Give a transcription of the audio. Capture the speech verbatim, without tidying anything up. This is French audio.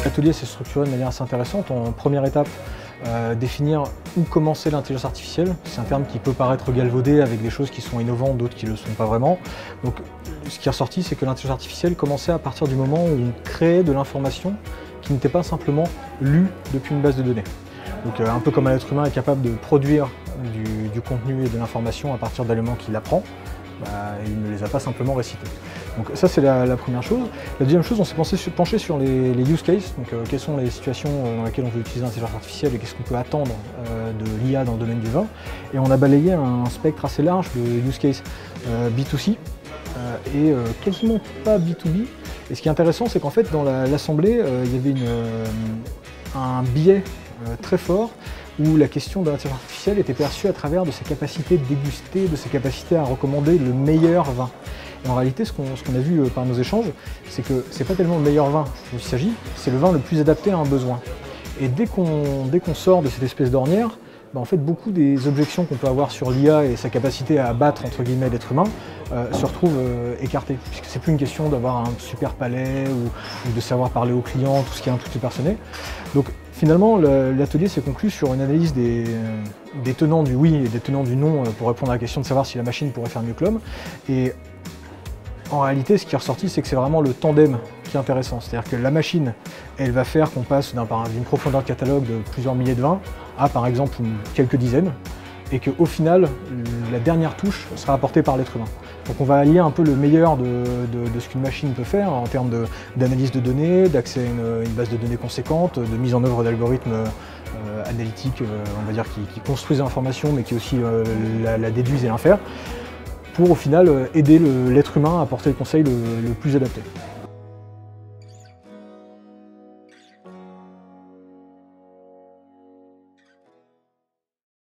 L'atelier s'est structuré de manière assez intéressante. En première étape, euh, définir où commencer l'intelligence artificielle. C'est un terme qui peut paraître galvaudé avec des choses qui sont innovantes, d'autres qui ne le sont pas vraiment. Donc, ce qui est ressorti, c'est que l'intelligence artificielle commençait à partir du moment où on créait de l'information qui n'était pas simplement lue depuis une base de données. Donc, euh, un peu comme un être humain est capable de produire du, du contenu et de l'information à partir d'éléments qu'il apprend, bah, il ne les a pas simplement récités. Donc ça, c'est la, la première chose. La deuxième chose, on s'est penché sur les, les use cases, donc euh, quelles sont les situations dans lesquelles on veut utiliser l'intelligence artificielle et qu'est-ce qu'on peut attendre euh, de l'I A dans le domaine du vin. Et on a balayé un spectre assez large de use cases euh, B deux C euh, et euh, quasiment pas B deux B. Et ce qui est intéressant, c'est qu'en fait, dans l'assemblée, la, euh, il y avait une, euh, un biais euh, très fort où la question de l'intelligence artificielle était perçue à travers de ses capacités de déguster, de ses capacités à recommander le meilleur vin. Et en réalité, ce qu'on ce qu'on a vu par nos échanges, c'est que c'est pas tellement le meilleur vin dont il s'agit, c'est le vin le plus adapté à un besoin. Et dès qu'on dès qu'on sort de cette espèce d'ornière, bah en fait, beaucoup des objections qu'on peut avoir sur l'I A et sa capacité à abattre entre guillemets l'être humain euh, se retrouvent euh, écartées, puisque c'est plus une question d'avoir un super palais ou, ou de savoir parler aux clients, tout ce qui est un tout petit personnel. Donc finalement, l'atelier s'est conclu sur une analyse des, des tenants du oui et des tenants du non pour répondre à la question de savoir si la machine pourrait faire mieux que l'homme. Et en réalité, ce qui est ressorti, c'est que c'est vraiment le tandem qui est intéressant. C'est-à-dire que la machine, elle va faire qu'on passe d'une profondeur de catalogue de plusieurs milliers de vins à, par exemple, quelques dizaines, et qu'au final, la dernière touche sera apportée par l'être humain. Donc on va allier un peu le meilleur de, de, de ce qu'une machine peut faire en termes d'analyse de, de données, d'accès à une, une base de données conséquente, de mise en œuvre d'algorithmes euh, analytiques, euh, on va dire, qui, qui construisent l'information, mais qui aussi euh, la, la déduisent et l'infèrent, pour au final aider l'être humain à apporter le conseil le, le plus adapté.